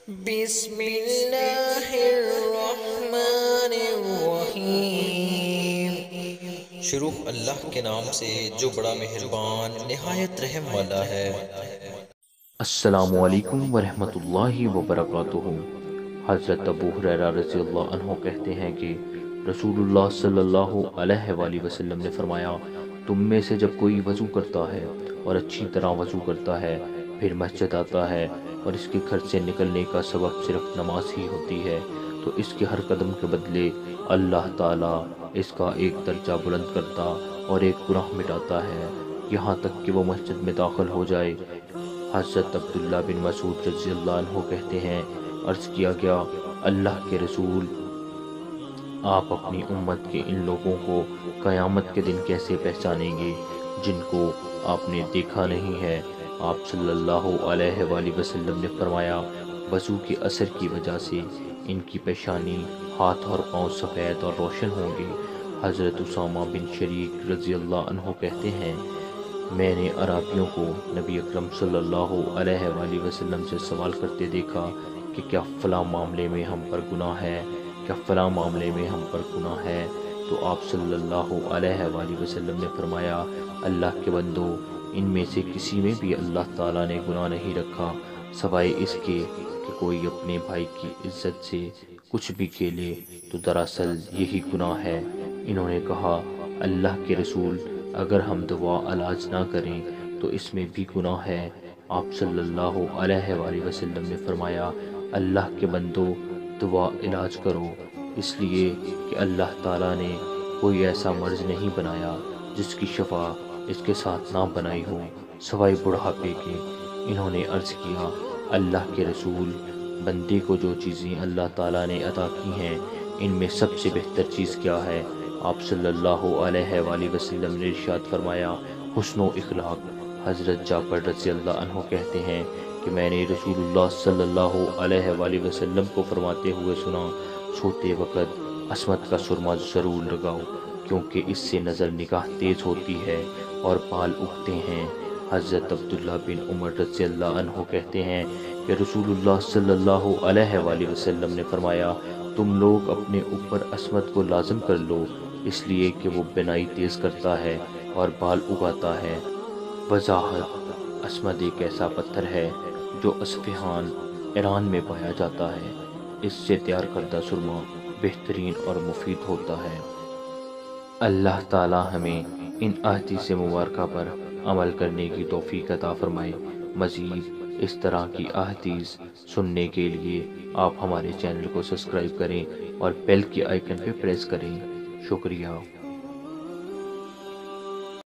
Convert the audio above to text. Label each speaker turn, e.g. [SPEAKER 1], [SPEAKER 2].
[SPEAKER 1] بسم اللہ الرحمن الرحیم۔ شروع اللہ کے نام سے جو بڑا مہربان نہایت رحم والا ہے۔
[SPEAKER 2] السلام علیکم ورحمۃ اللہ وبرکاتہ۔ حضرت ابو ہریرہ رضی اللہ عنہ کہتے ہیں کہ رسول اللہ صلی اللہ علیہ وآلہ وسلم نے فرمایا، تم میں سے جب کوئی وضو کرتا ہے اور اچھی طرح وضو کرتا ہے، پھر مسجد آتا ہے اور اس کے گھر سے نکلنے کا سبب صرف نماز ہی ہوتی ہے، تو اس کے ہر قدم کے بدلے اللہ تعالیٰ اس کا ایک درجہ بلند کرتا اور ایک گناہ مٹاتا ہے، یہاں تک کہ وہ مسجد میں داخل ہو جائے۔ حضرت عبداللہ بن مسعود رضی اللہ عنہ کہتے ہیں، عرض کیا گیا، اللہ کے رسول، آپ اپنی امت کے ان لوگوں کو قیامت کے دن کیسے پہچانیں گے جن کو آپ نے دیکھا نہیں ہے؟ آپ صلی اللہ علیہ وآلہ وسلم نے فرمایا، وضو کے اثر کی وجہ سے ان کی پیشانی، ہاتھ اور پاؤں سفید اور روشن ہوں گے۔ حضرت اسامہ بن شریک رضی اللہ عنہ کہتے ہیں، میں نے عرابیوں کو نبی اکرم صلی اللہ علیہ وآلہ وسلم سے سوال کرتے دیکھا کہ کیا فلاں معاملے میں ہم پر گناہ ہے، کیا فلاں معاملے میں ہم پر گناہ ہے، تو آپ صلی اللہ علیہ وآلہ وسلم نے فرمایا، اللہ کے بندو، ان میں سے کسی میں بھی اللہ تعالیٰ نے گناہ نہیں رکھا سوائے اس کے کہ کوئی اپنے بھائی کی عزت سے کچھ بھی کھیلے، تو دراصل یہی گناہ ہے۔ انہوں نے کہا، اللہ کے رسول، اگر ہم دوا علاج نہ کریں تو اس میں بھی گناہ ہے۔ آپ صلی اللہ علیہ وآلہ وسلم نے فرمایا، اللہ کے بندو، دوا علاج کرو، اس لیے کہ اللہ تعالیٰ نے کوئی ایسا مرض نہیں بنایا جس کی شفا اس کے ساتھ نہ بنائی ہو سوائے بڑھاپے کے۔ انہوں نے عرض کیا، اللہ کے رسول، بندے کو جو چیزیں اللہ تعالیٰ نے عطا کی ہیں ان میں سب سے بہتر چیز کیا ہے؟ آپ صلی اللہ علیہ وآلہ وسلم نے ارشاد فرمایا، حسن و اخلاق۔ حضرت جعفر رضی اللہ عنہ کہتے ہیں کہ میں نے رسول اللہ صلی اللہ علیہ وآلہ وسلم کو فرماتے ہوئے سنا، سوتے وقت عصمت کا سرما ضرور لگاؤ، کیونکہ اس سے نظر نگاہ تیز ہوتی ہے اور بال اگتے ہیں۔ حضرت عبداللہ بن عمر رضی اللہ عنہ کہتے ہیں کہ رسول اللہ صلی اللہ علیہ وآلہ وسلم نے فرمایا، تم لوگ اپنے اوپر عصمت کو لازم کر لو، اس لیے کہ وہ بینائی تیز کرتا ہے اور بال اگاتا ہے۔ وضاحت: عصمت ایک ایسا پتھر ہے جو اصفہان، ایران میں پایا جاتا ہے۔ اس سے تیار کردہ سرما بہترین اور مفید ہوتا ہے۔ اللہ تعالی ہمیں ان احادیث مبارکہ پر عمل کرنے کی توفیق عطا فرمائے۔ مزید اس طرح کی احادیث سننے کے لیے آپ ہمارے چینل کو سبسکرائب کریں اور بیل کے آئیکن پہ پریس کریں۔ شکریہ۔